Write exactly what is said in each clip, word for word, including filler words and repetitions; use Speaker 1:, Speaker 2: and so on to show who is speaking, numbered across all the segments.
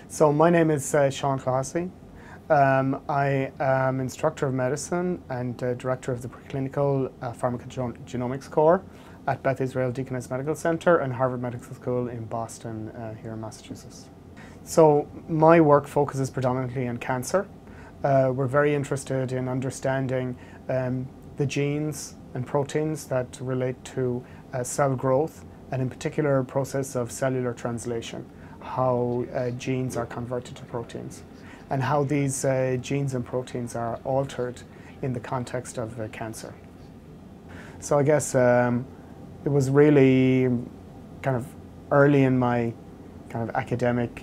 Speaker 1: So my name is uh, Sean Clohessy. Um, I am instructor of medicine and uh, director of the preclinical uh, Pharmacogenomics core at Beth Deaconess Medical Center and Harvard Medical School in Boston, uh, here in Massachusetts. So my work focuses predominantly on cancer. Uh, we're very interested in understanding um, the genes and proteins that relate to uh, cell growth, and in particular a process of cellular translation, how uh, genes are converted to proteins, and how these uh, genes and proteins are altered in the context of uh, cancer. So I guess um, it was really kind of early in my kind of academic uh,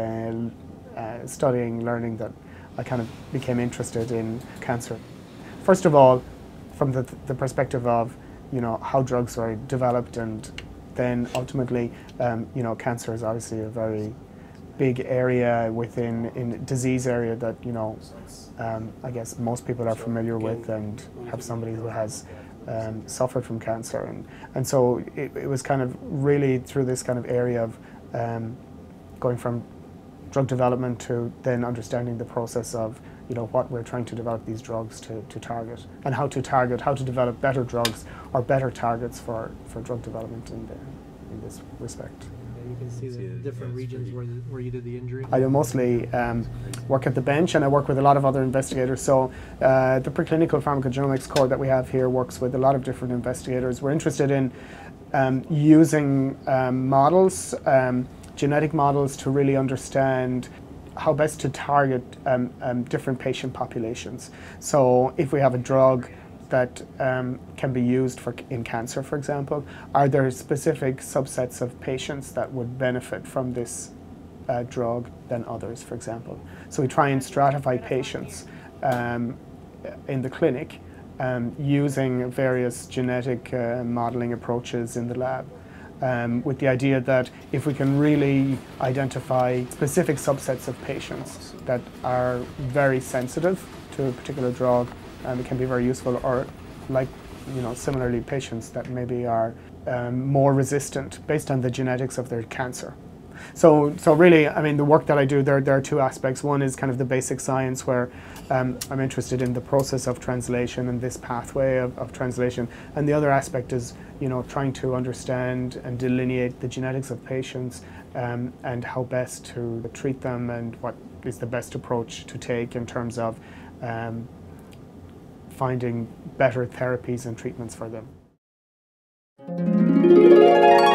Speaker 1: uh, studying, learning, that I kind of became interested in cancer. First of all, from the, the perspective of, you know, how drugs are developed, and then ultimately, um, you know, cancer is obviously a very big area within in disease area that, you know, um, I guess most people are familiar with and have somebody who has um, suffered from cancer. And, and so it, it was kind of really through this kind of area of um, going from drug development to then understanding the process of, you know, what we're trying to develop these drugs to, to target, and how to target, how to develop better drugs or better targets for, for drug development in, the, in this respect.
Speaker 2: Yeah, you can see the different regions where, the, where you did the injury.
Speaker 1: I mostly um, work at the bench, and I work with a lot of other investigators. So uh, the preclinical pharmacogenomics core that we have here works with a lot of different investigators. We're interested in um, using um, models, um, genetic models, to really understand how best to target um, um, different patient populations. So if we have a drug that um, can be used for in cancer, for example, are there specific subsets of patients that would benefit from this uh, drug than others, for example? So we try and stratify patients um, in the clinic um, using various genetic uh, modeling approaches in the lab. Um, with the idea that if we can really identify specific subsets of patients that are very sensitive to a particular drug, um, it can be very useful, or like, you know, similarly patients that maybe are um, more resistant based on the genetics of their cancer. So, so really, I mean, the work that I do, there, there are two aspects. One is kind of the basic science, where um, I'm interested in the process of translation and this pathway of, of translation. And the other aspect is, you know, trying to understand and delineate the genetics of patients um, and how best to treat them, and what is the best approach to take in terms of um, finding better therapies and treatments for them.